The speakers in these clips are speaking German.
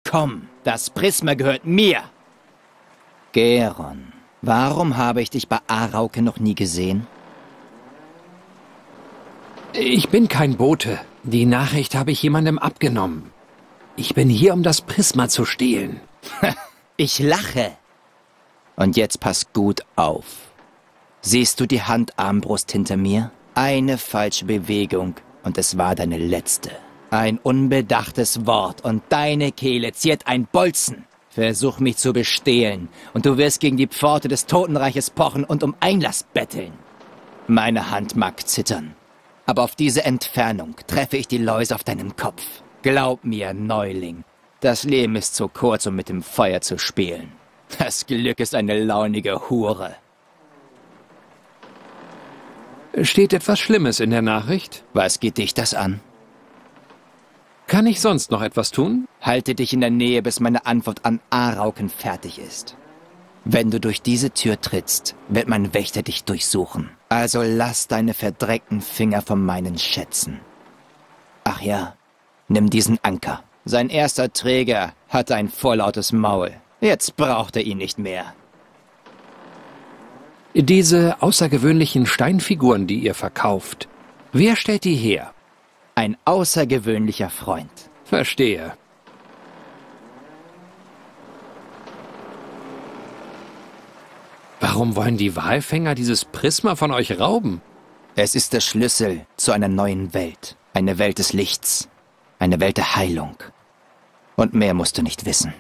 Komm, das Prisma gehört mir. Geron, warum habe ich dich bei Arauke noch nie gesehen? Ich bin kein Bote. Die Nachricht habe ich jemandem abgenommen. Ich bin hier, um das Prisma zu stehlen. Ich lache. Und jetzt pass gut auf. Siehst du die Handarmbrust hinter mir? Eine falsche Bewegung und es war deine letzte. Ein unbedachtes Wort und deine Kehle ziert ein Bolzen. Versuch mich zu bestehlen und du wirst gegen die Pforte des Totenreiches pochen und um Einlass betteln. Meine Hand mag zittern, aber auf diese Entfernung treffe ich die Läuse auf deinem Kopf. Glaub mir, Neuling, das Leben ist zu kurz, um mit dem Feuer zu spielen. Das Glück ist eine launige Hure. Steht etwas Schlimmes in der Nachricht? Was geht dich das an? Kann ich sonst noch etwas tun? Halte dich in der Nähe, bis meine Antwort an Arauken fertig ist. Wenn du durch diese Tür trittst, wird mein Wächter dich durchsuchen. Also lass deine verdreckten Finger von meinen Schätzen. Ach ja, nimm diesen Anker. Sein erster Träger hatte ein vorlautes Maul. Jetzt braucht er ihn nicht mehr. Diese außergewöhnlichen Steinfiguren, die ihr verkauft, wer stellt die her? Ein außergewöhnlicher Freund. Verstehe. Warum wollen die Walfänger dieses Prisma von euch rauben? Es ist der Schlüssel zu einer neuen Welt. Eine Welt des Lichts. Eine Welt der Heilung. Und mehr musst du nicht wissen.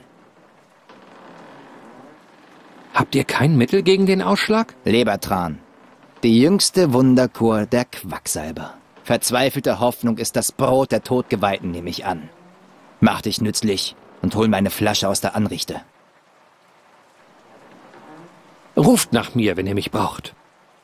Habt ihr kein Mittel gegen den Ausschlag? Lebertran. Die jüngste Wunderkur der Quacksalber. Verzweifelte Hoffnung ist das Brot der Todgeweihten, nehme ich an. Mach dich nützlich und hol mir eine Flasche aus der Anrichte. Ruft nach mir, wenn ihr mich braucht.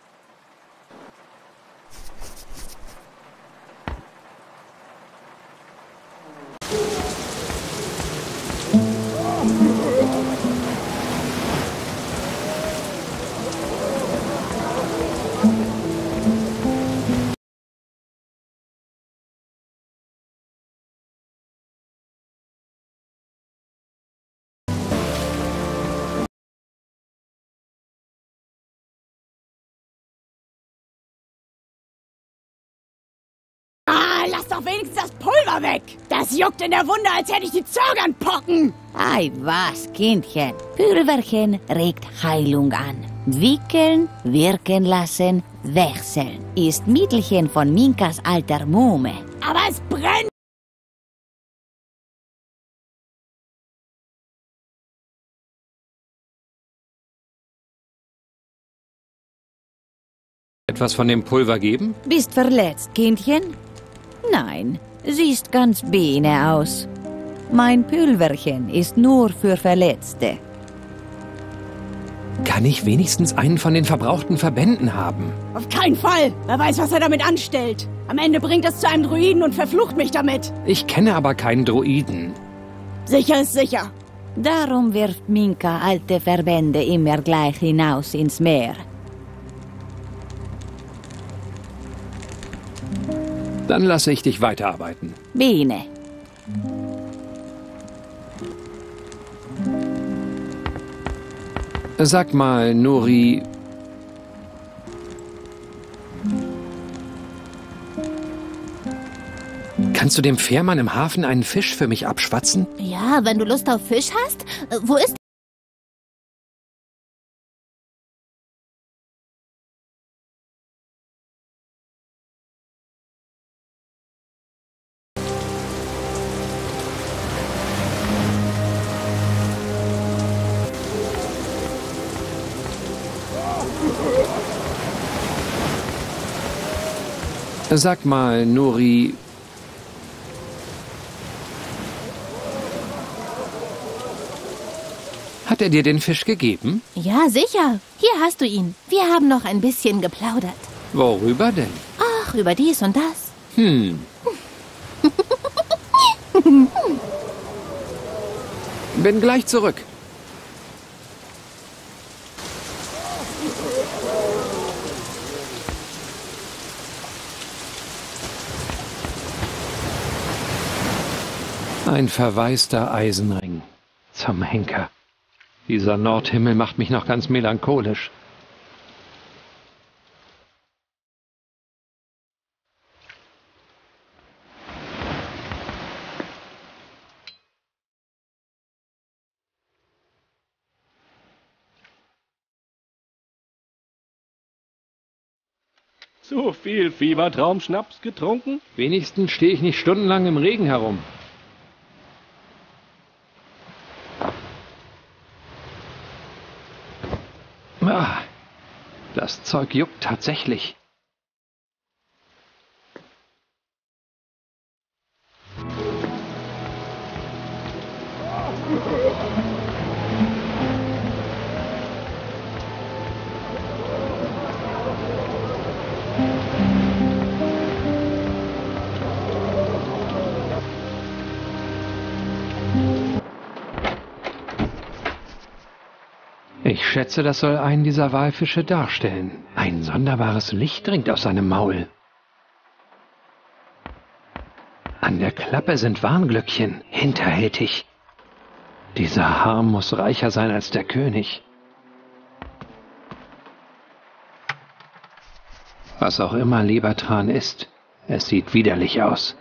Lass doch wenigstens das Pulver weg! Das juckt in der Wunde, als hätte ich die Zögernpocken! Ei was, Kindchen. Pülverchen regt Heilung an. Wickeln, wirken lassen, wechseln. Ist Mittelchen von Minkas alter Muhme. Aber es brennt! Etwas von dem Pulver geben? Bist verletzt, Kindchen? Nein, siehst ganz bene aus. Mein Pülverchen ist nur für Verletzte. Kann ich wenigstens einen von den verbrauchten Verbänden haben? Auf keinen Fall! Wer weiß, was er damit anstellt. Am Ende bringt es zu einem Druiden und verflucht mich damit. Ich kenne aber keinen Druiden. Sicher ist sicher. Darum wirft Minka alte Verbände immer gleich hinaus ins Meer. Dann lasse ich dich weiterarbeiten. Bene. Sag mal, Nuri... Kannst du dem Fährmann im Hafen einen Fisch für mich abschwatzen? Ja, wenn du Lust auf Fisch hast. Wo ist... Sag mal, Nuri... Hat er dir den Fisch gegeben? Ja, sicher. Hier hast du ihn. Wir haben noch ein bisschen geplaudert. Worüber denn? Ach, über dies und das. Bin gleich zurück. Ein verwaister Eisenring. Zum Henker. Dieser Nordhimmel macht mich noch ganz melancholisch. So viel Fiebertraumschnaps getrunken? Wenigstens stehe ich nicht stundenlang im Regen herum. Ah, das Zeug juckt tatsächlich. Ich schätze, das soll einen dieser Walfische darstellen. Ein sonderbares Licht dringt aus seinem Maul. An der Klappe sind Warnglöckchen, hinterhältig. Dieser Harm muss reicher sein als der König. Was auch immer Lebertran ist, es sieht widerlich aus.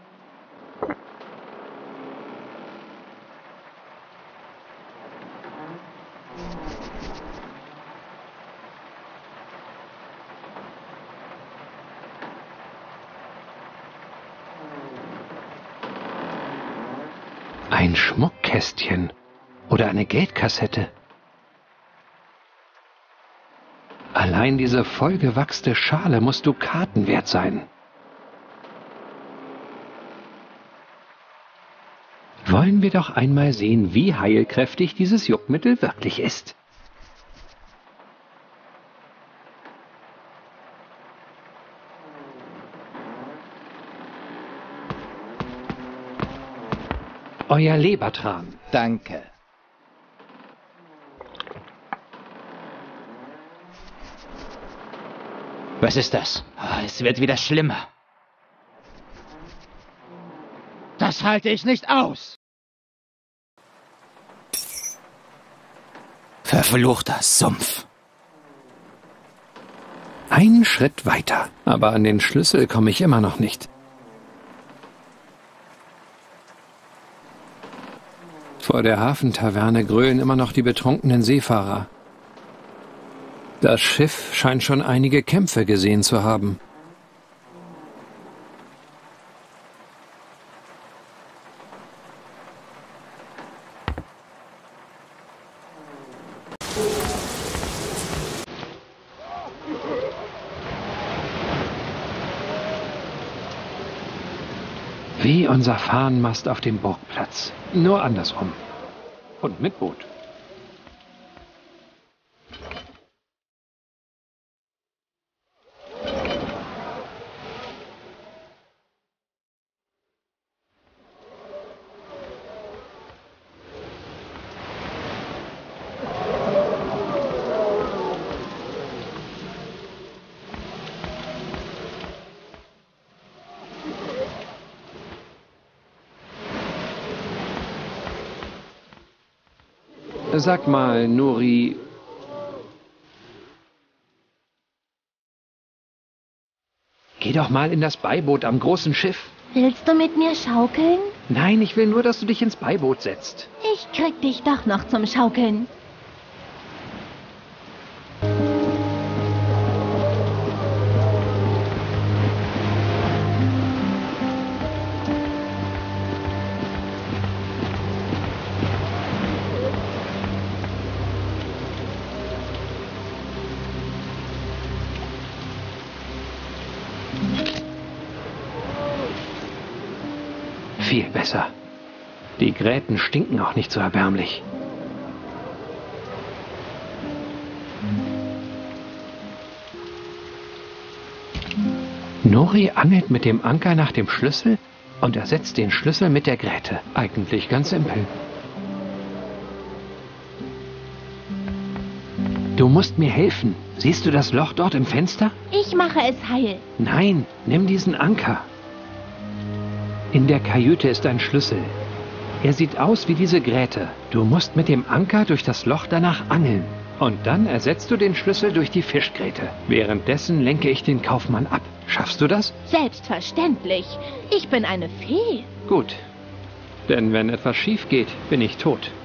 Ein Schmuckkästchen oder eine Geldkassette. Allein diese vollgewachste Schale muss Dukaten wert sein. Wollen wir doch einmal sehen, wie heilkräftig dieses Juckmittel wirklich ist. Euer Lebertran. Danke. Was ist das? Es wird wieder schlimmer. Das halte ich nicht aus. Verfluchter Sumpf. Einen Schritt weiter, aber an den Schlüssel komme ich immer noch nicht. Vor der Hafentaverne grölen immer noch die betrunkenen Seefahrer. Das Schiff scheint schon einige Kämpfe gesehen zu haben. Wie unser Fahnenmast auf dem Burgplatz. Nur andersrum. Und mit Boot. Sag mal, Nuri, geh doch mal in das Beiboot am großen Schiff. Willst du mit mir schaukeln? Nein, ich will nur, dass du dich ins Beiboot setzt. Ich krieg dich doch noch zum Schaukeln. Viel besser. Die Gräten stinken auch nicht so erbärmlich. Nuri angelt mit dem Anker nach dem Schlüssel und ersetzt den Schlüssel mit der Gräte. Eigentlich ganz simpel. Du musst mir helfen. Siehst du das Loch dort im Fenster? Ich mache es heil. Nein, nimm diesen Anker. In der Kajüte ist ein Schlüssel. Er sieht aus wie diese Gräte. Du musst mit dem Anker durch das Loch danach angeln. Und dann ersetzt du den Schlüssel durch die Fischgräte. Währenddessen lenke ich den Kaufmann ab. Schaffst du das? Selbstverständlich. Ich bin eine Fee. Gut. Denn wenn etwas schief geht, bin ich tot.